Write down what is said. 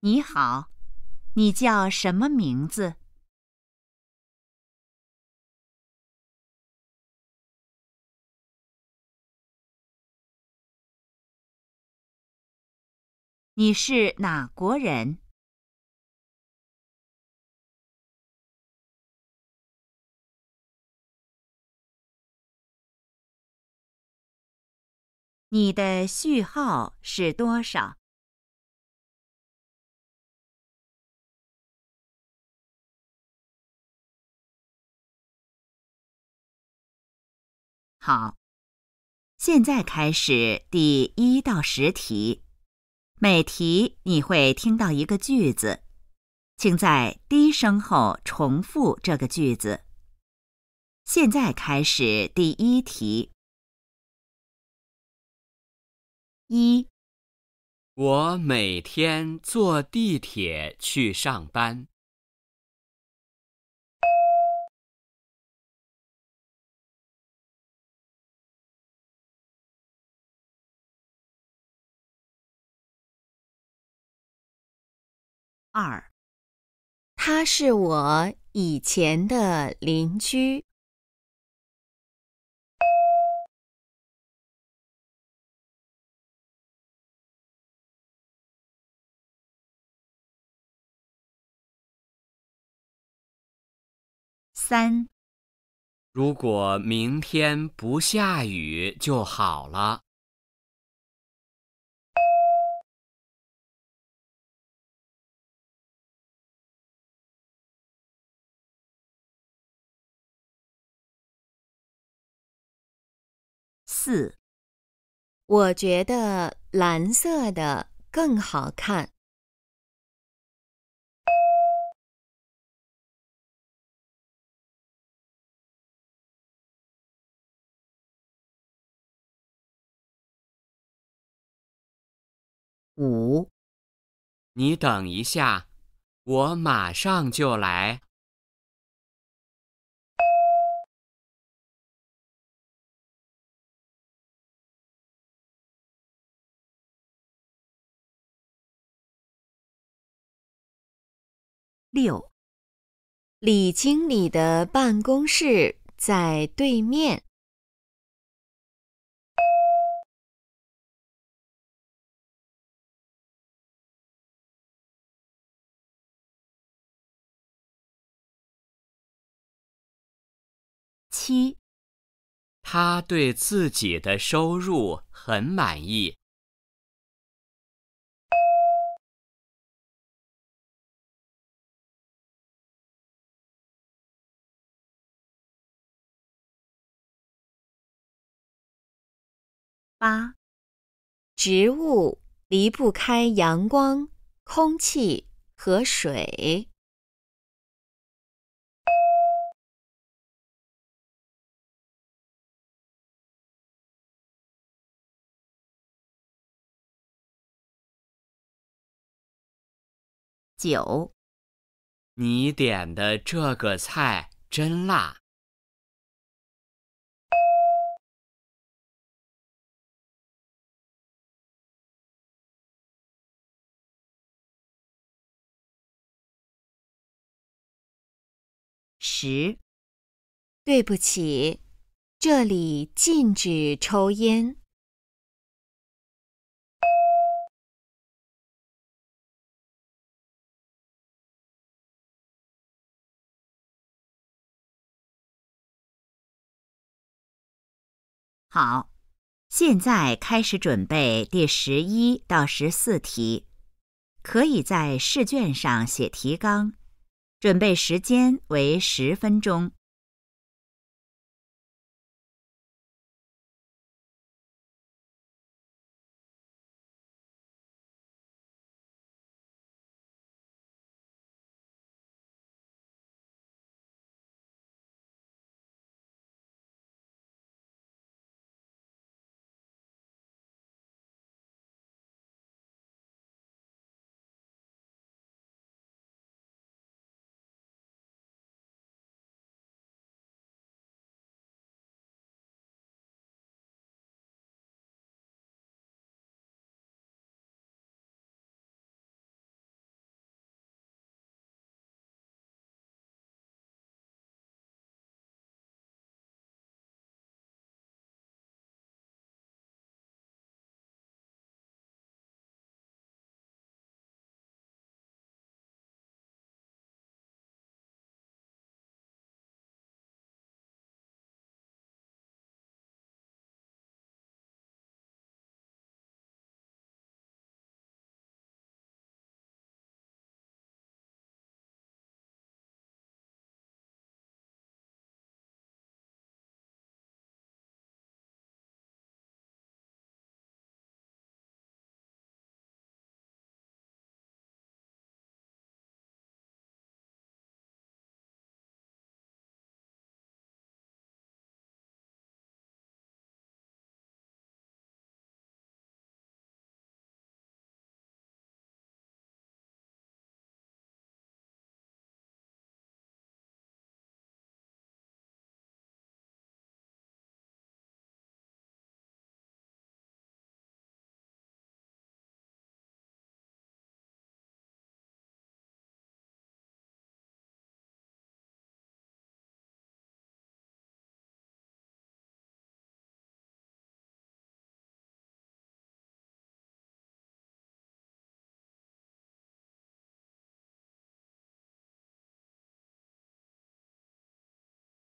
你好，你叫什么名字？你是哪国人？你的序号是多少？好，现在开始第1到10题。每题你会听到一个句子，请在低声后重复这个句子。现在开始第1题。1、 我每天坐地铁去上班。 2、 他是我以前的邻居。 3、 如果明天不下雨就好了。 4、 我觉得蓝色的更好看。 5、 你等一下，我马上就来。 6、 李经理的办公室在对面。 7、 他对自己的收入很满意。 8、 植物离不开阳光、空气和水。 9、 你点的这个菜真辣。 10、 对不起，这里禁止抽烟。 好，现在开始准备第11到14题。可以在试卷上写提纲，准备时间为10分钟。